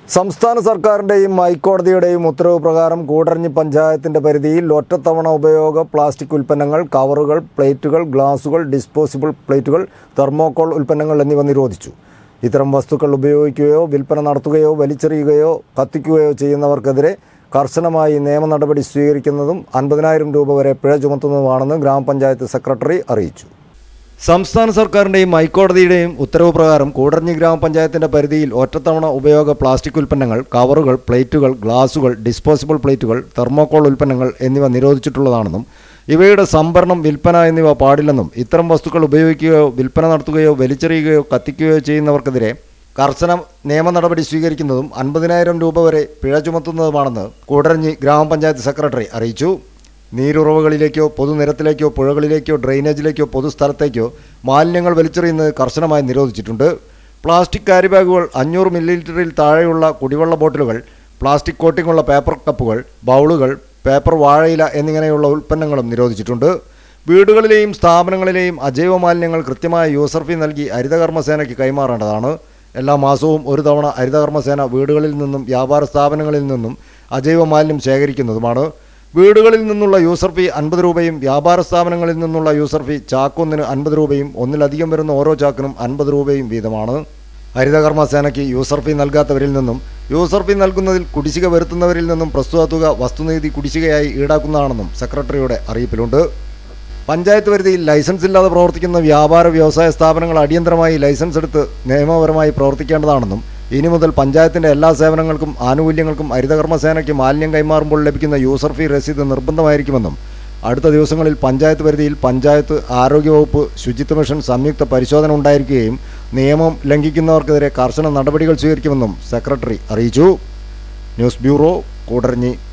സംസ്ഥാന സർക്കാരിൻ്റെയും ഹൈക്കോടതിയുടെയും ഉത്തരവ് പ്രകാരം കൂടരഞ്ഞി പഞ്ചായത്തിൻ്റെ പരിധിയിൽ ഒറ്റത്തവണ ഉപയോഗ പ്ലാസ്റ്റിക് ഉൽപ്പന്നങ്ങൾ, കവറുകൾ, പ്ലേറ്റുകൾ, ഗ്ലാസുകൾ, ഡിസ്പോസിബിൾ പ്ലേറ്റുകൾ, തെർമോകോൾ ഉൽപ്പന്നങ്ങൾ എന്നിവ നിരോധിച്ചു. ഇത്തരം വസ്തുക്കൾ ഉപയോഗിക്കുകയോ വിൽപ്പന നടത്തുകയോ വലിച്ചെറിയുകയോ കത്തിക്കുകയോ ചെയ്യുന്നവർക്കെതിരെ കർശനമായി നിയമ നടപടി സ്വീകരിക്കുന്നതും 50,000 രൂപ വരെ പിഴ ചുമത്തുന്നതുമാണെന്ന് ഗ്രാമപഞ്ചായത്ത് സെക്രട്ടറി അറിയിച്ചു. സംസ്ഥാന സർക്കാരിൻ്റെയും ഹൈക്കോടതിയുടെയും ഉത്തരവ് പ്രകാരം കൂടരഞ്ഞി ഗ്രാമപഞ്ചായത്തിൻ്റെ പരിധിയിൽ ഒറ്റത്തവണ ഉപയോഗ പ്ലാസ്റ്റിക് ഉൽപ്പന്നങ്ങൾ, കവറുകൾ, പ്ലേറ്റുകൾ, ഗ്ലാസുകൾ, ഡിസ്പോസിബിൾ പ്ലേറ്റുകൾ, തെർമോകോൾ ഉൽപ്പന്നങ്ങൾ എന്നിവ നിരോധിച്ചിട്ടുള്ളതാണെന്നും ഇവയുടെ സംഭരണം, വിൽപ്പന എന്നിവ പാടില്ലെന്നും ഇത്തരം വസ്തുക്കൾ ഉപയോഗിക്കുകയോ വിൽപ്പന നടത്തുകയോ വലിച്ചെറിയുകയോ കത്തിക്കുകയോ ചെയ്യുന്നവർക്കെതിരെ കർശന നിയമ നടപടി സ്വീകരിക്കുന്നതും 50,000 രൂപ വരെ പിഴ ചുമത്തുന്നതുമാണെന്ന് കൂടരഞ്ഞി ഗ്രാമപഞ്ചായത്ത് സെക്രട്ടറി അറിയിച്ചു. നീരുറവകളിലേക്കോ പൊതുനിരത്തിലേക്കോ പുഴകളിലേക്കോ ഡ്രെയിനേജിലേക്കോ പൊതുസ്ഥലത്തേക്കോ മാലിന്യങ്ങൾ വലിച്ചെറിയുന്നത് കർശനമായി നിരോധിച്ചിട്ടുണ്ട്. പ്ലാസ്റ്റിക് ക്യാരി ബാഗുകൾ, 500 മില്ലിലിറ്ററിൽ താഴെയുള്ള കുടിവെള്ള ബോട്ടിലുകൾ, പ്ലാസ്റ്റിക് കോട്ടിങ്ങുള്ള പേപ്പർ കപ്പുകൾ, ബൗളുകൾ, പേപ്പർ വാഴയില എന്നിങ്ങനെയുള്ള ഉൽപ്പന്നങ്ങളും നിരോധിച്ചിട്ടുണ്ട്. വീടുകളിലെയും സ്ഥാപനങ്ങളിലെയും അജൈവ മാലിന്യങ്ങൾ കൃത്യമായ യൂസർ ഫീ നൽകി ഹരിതകർമ്മസേനയ്ക്ക് കൈമാറേണ്ടതാണ്. എല്ലാ മാസവും ഒരു തവണ ഹരിതകർമ്മസേന വീടുകളിൽ നിന്നും വ്യാപാര സ്ഥാപനങ്ങളിൽ നിന്നും അജൈവ മാലിന്യം ശേഖരിക്കുന്നതുമാണ്. വീടുകളിൽ നിന്നുള്ള യൂസർ ഫീ 50 രൂപയും വ്യാപാര സ്ഥാപനങ്ങളിൽ നിന്നുള്ള യൂസർ ഫീ ചാക്കൊന്നിന് 50 രൂപയും ഒന്നിലധികം വരുന്ന ഓരോ ചാക്കിനും 50 രൂപയും വീതമാണ്. ഹരിതകർമ്മസേനയ്ക്ക് യൂസർ ഫീ നൽകാത്തവരിൽ നിന്നും യൂസർ ഫീ നൽകുന്നതിൽ കുടിശ്ശിക വരുത്തുന്നവരിൽ നിന്നും പ്രസ്തുത തുക വസ്തുനികുതി കുടിശ്ശികയായി ഈടാക്കുന്നതാണെന്നും സെക്രട്ടറിയുടെ അറിയിപ്പിലുണ്ട്. പഞ്ചായത്ത് പരിധിയിൽ ലൈസൻസ് ഇല്ലാതെ പ്രവർത്തിക്കുന്ന വ്യാപാര വ്യവസായ സ്ഥാപനങ്ങൾ അടിയന്തരമായി ലൈസൻസ് എടുത്ത് നിയമപരമായി പ്രവർത്തിക്കേണ്ടതാണെന്നും ഇനി മുതൽ പഞ്ചായത്തിൻ്റെ എല്ലാ സേവനങ്ങൾക്കും ആനുകൂല്യങ്ങൾക്കും ഹരിതകർമ്മസേനയ്ക്ക് മാലിന്യം കൈമാറുമ്പോൾ ലഭിക്കുന്ന യൂസർ ഫീ രസീത് നിർബന്ധമായിരിക്കുമെന്നും അടുത്ത ദിവസങ്ങളിൽ പഞ്ചായത്ത് പരിധിയിൽ പഞ്ചായത്ത്, ആരോഗ്യവകുപ്പ്, ശുചിത്വ മിഷൻ സംയുക്ത പരിശോധന ഉണ്ടായിരിക്കുകയും നിയമം ലംഘിക്കുന്നവർക്കെതിരെ കർശന നടപടികൾ സ്വീകരിക്കുമെന്നും സെക്രട്ടറി അറിയിച്ചു. News bureau, Koodaranji.